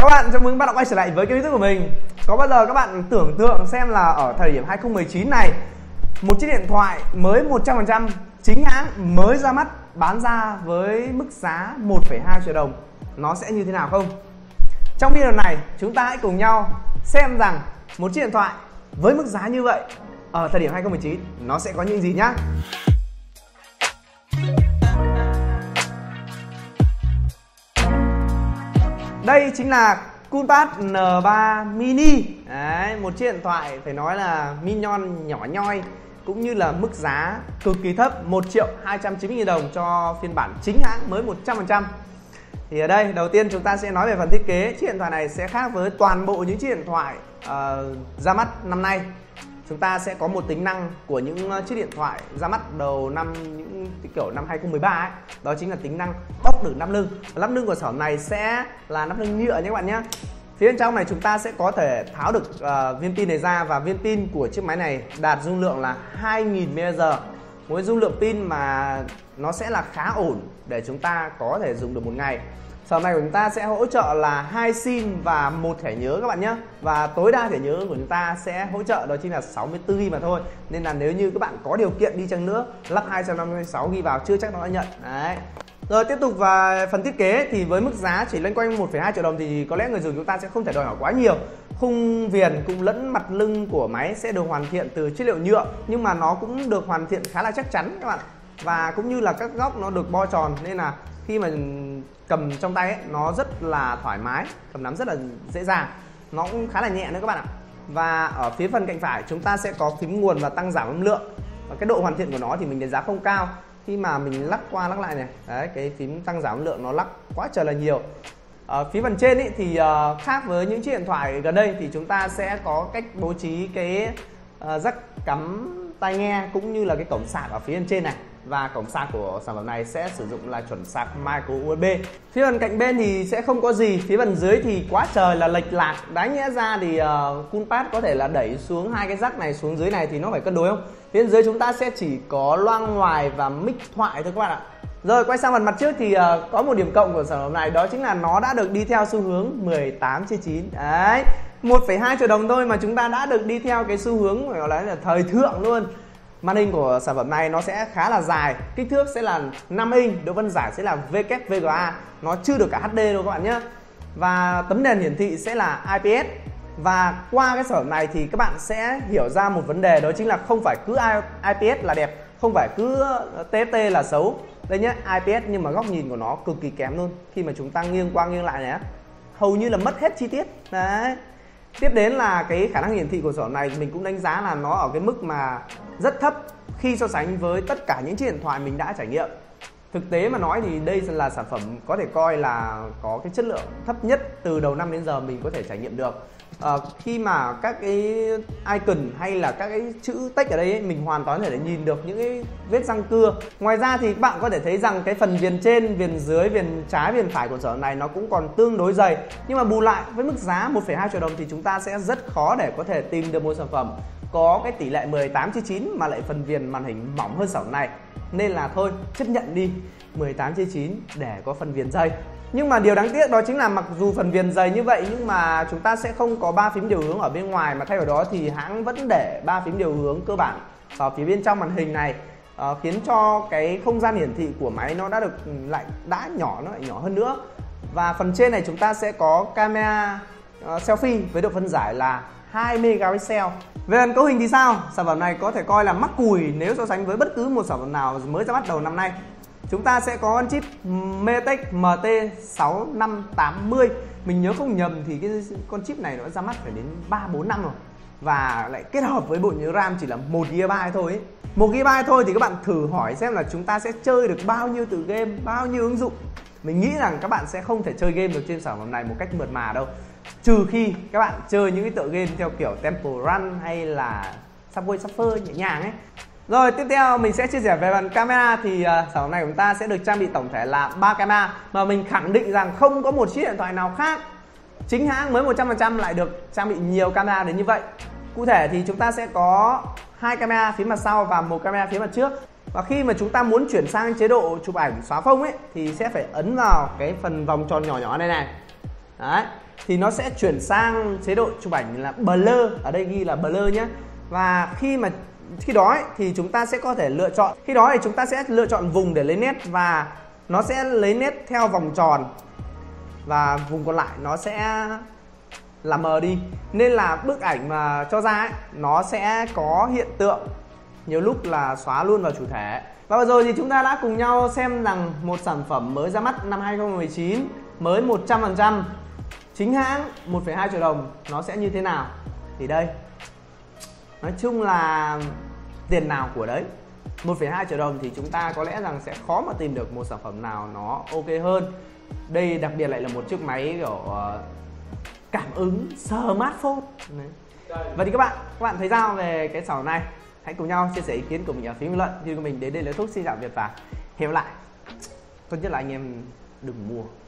Chào các bạn, chào mừng các bạn đã quay trở lại với kênh YouTube của mình. Có bao giờ các bạn tưởng tượng xem là ở thời điểm 2019 này, một chiếc điện thoại mới 100% chính hãng mới ra mắt bán ra với mức giá 1,2 triệu đồng nó sẽ như thế nào không? Trong video này chúng ta hãy cùng nhau xem rằng một chiếc điện thoại với mức giá như vậy ở thời điểm 2019 nó sẽ có những gì nhá. Đây chính là Coolpad N3 Mini. Đấy, một chiếc điện thoại phải nói là mini nhon nhỏ nhoi, cũng như là mức giá cực kỳ thấp, 1.290.000 đồng cho phiên bản chính hãng mới 100%. Thì ở đây đầu tiên chúng ta sẽ nói về phần thiết kế. Chiếc điện thoại này sẽ khác với toàn bộ những chiếc điện thoại ra mắt năm nay. Chúng ta sẽ có một tính năng của những chiếc điện thoại ra mắt đầu năm, những kiểu năm 2013 ấy. Đó chính là tính năng bóc được nắp lưng. Nắp lưng của sản phẩm này sẽ là nắp lưng nhựa nhé các bạn nhé. Phía bên trong này chúng ta sẽ có thể tháo được viên pin này ra, và viên pin của chiếc máy này đạt dung lượng là 2000 mAh. Một dung lượng pin mà nó sẽ là khá ổn để chúng ta có thể dùng được một ngày. Sản phẩm này của chúng ta sẽ hỗ trợ là 2 SIM và 1 thẻ nhớ các bạn nhé. Và tối đa thẻ nhớ của chúng ta sẽ hỗ trợ đó chính là 64GB mà thôi. Nên là nếu như các bạn có điều kiện đi chăng nữa, lắp 256GB vào chưa chắc nó đã nhận. Đấy. Rồi tiếp tục vào phần thiết kế thì với mức giá chỉ loanh quanh 1,2 triệu đồng thì có lẽ người dùng chúng ta sẽ không thể đòi hỏi quá nhiều. Khung viền cũng lẫn mặt lưng của máy sẽ được hoàn thiện từ chất liệu nhựa, nhưng mà nó cũng được hoàn thiện khá là chắc chắn các bạn. Và cũng như là các góc nó được bo tròn, nên là khi mà cầm trong tay ấy, nó rất là thoải mái, cầm nắm rất là dễ dàng, nó cũng khá là nhẹ nữa các bạn ạ. Và ở phía phần cạnh phải chúng ta sẽ có phím nguồn và tăng giảm âm lượng, và cái độ hoàn thiện của nó thì mình đánh giá không cao. Khi mà mình lắc qua lắc lại này, đấy, cái phím tăng giảm âm lượng nó lắc quá trời là nhiều. Ở phía phần trên ý, thì khác với những chiếc điện thoại gần đây thì chúng ta sẽ có cách bố trí cái jack cắm tai nghe cũng như là cái cổng sạc ở phía bên trên này. Và cổng sạc của sản phẩm này sẽ sử dụng là chuẩn sạc micro USB. Phía phần cạnh bên thì sẽ không có gì. Phía phần dưới thì quá trời là lệch lạc. Đáng nhẽ ra thì Coolpad có thể là đẩy xuống hai cái jack này xuống dưới này thì nó phải cân đối không? Phía dưới chúng ta sẽ chỉ có loang ngoài và mic thoại thôi các bạn ạ. Rồi quay sang phần mặt trước thì có một điểm cộng của sản phẩm này, đó chính là nó đã được đi theo xu hướng 18/9. Đấy, 1,2 triệu đồng thôi mà chúng ta đã được đi theo cái xu hướng gọi là thời thượng luôn. Màn hình của sản phẩm này nó sẽ khá là dài, kích thước sẽ là 5 inch, độ phân giải sẽ là WVGA, nó chưa được cả HD đâu các bạn nhé. Và tấm nền hiển thị sẽ là IPS. Và qua cái sản phẩm này thì các bạn sẽ hiểu ra một vấn đề, đó chính là không phải cứ IPS là đẹp, không phải cứ TFT là xấu. Đây nhé, IPS nhưng mà góc nhìn của nó cực kỳ kém luôn. Khi mà chúng ta nghiêng qua nghiêng lại này, hầu như là mất hết chi tiết. Đấy. Tiếp đến là cái khả năng hiển thị của sản phẩm này mình cũng đánh giá là nó ở cái mức mà rất thấp khi so sánh với tất cả những chiếc điện thoại mình đã trải nghiệm. Thực tế mà nói thì đây là sản phẩm có thể coi là có cái chất lượng thấp nhất từ đầu năm đến giờ mình có thể trải nghiệm được. Khi mà các cái icon hay là các cái chữ text ở đây ấy, mình hoàn toàn có thể nhìn được những cái vết răng cưa. Ngoài ra thì các bạn có thể thấy rằng cái phần viền trên, viền dưới, viền trái, viền phải của sản phẩm này nó cũng còn tương đối dày. Nhưng mà bù lại với mức giá 1,2 triệu đồng thì chúng ta sẽ rất khó để có thể tìm được một sản phẩm có cái tỷ lệ 18/9 mà lại phần viền màn hình mỏng hơn sản phẩm này. Nên là thôi chấp nhận đi 18/9 để có phần viền dày. Nhưng mà điều đáng tiếc đó chính là mặc dù phần viền dày như vậy nhưng mà chúng ta sẽ không có 3 phím điều hướng ở bên ngoài, mà thay vào đó thì hãng vẫn để 3 phím điều hướng cơ bản ở phía bên trong màn hình này, khiến cho cái không gian hiển thị của máy nó đã nhỏ, nó lại nhỏ hơn nữa. Và phần trên này chúng ta sẽ có camera selfie với độ phân giải là 2 megapixel. Về phần cấu hình thì sao? Sản phẩm này có thể coi là mắc cùi nếu so sánh với bất cứ một sản phẩm nào mới ra mắt đầu năm nay. Chúng ta sẽ có con chip MediaTek MT6580. Mình nhớ không nhầm thì cái con chip này nó ra mắt phải đến 3-4 năm rồi. Và lại kết hợp với bộ nhớ RAM chỉ là 1GB thôi ấy. 1GB thôi thì các bạn thử hỏi xem là chúng ta sẽ chơi được bao nhiêu tựa game, bao nhiêu ứng dụng. Mình nghĩ rằng các bạn sẽ không thể chơi game được trên sản phẩm này một cách mượt mà đâu. Trừ khi các bạn chơi những cái tựa game theo kiểu Temple Run hay là Subway Surfer nhẹ nhàng ấy. Rồi tiếp theo mình sẽ chia sẻ về phần camera thì sản phẩm này của chúng ta sẽ được trang bị tổng thể là 3 camera, mà mình khẳng định rằng không có một chiếc điện thoại nào khác chính hãng mới 100% lại được trang bị nhiều camera đến như vậy. Cụ thể thì chúng ta sẽ có 2 camera phía mặt sau và 1 camera phía mặt trước. Và khi mà chúng ta muốn chuyển sang chế độ chụp ảnh xóa phông ấy thì sẽ phải ấn vào cái phần vòng tròn nhỏ nhỏ này này. Đấy. thì nó sẽ chuyển sang chế độ chụp ảnh là blur, ở đây ghi là blur nhé. Và khi đó thì chúng ta sẽ có thể lựa chọn, khi đó thì chúng ta sẽ lựa chọn vùng để lấy nét, và nó sẽ lấy nét theo vòng tròn và vùng còn lại nó sẽ là mờ đi, nên là bức ảnh mà cho ra ấy, nó sẽ có hiện tượng nhiều lúc là xóa luôn vào chủ thể. Và vừa rồi thì chúng ta đã cùng nhau xem rằng một sản phẩm mới ra mắt năm 2019 mới 100% chính hãng 1,2 triệu đồng nó sẽ như thế nào. Thì đây, nói chung là tiền nào của đấy. 1,2 triệu đồng thì chúng ta có lẽ rằng sẽ khó mà tìm được một sản phẩm nào nó ok hơn. Đây đặc biệt lại là một chiếc máy kiểu cảm ứng smartphone. Vậy thì các bạn thấy sao về cái sản phẩm này? Hãy cùng nhau chia sẻ ý kiến của mình ở phía bình luận. Video của mình đến đây là kết thúc. Xin chào Việt và hẹn gặp lại. Tốt nhất là anh em đừng mua.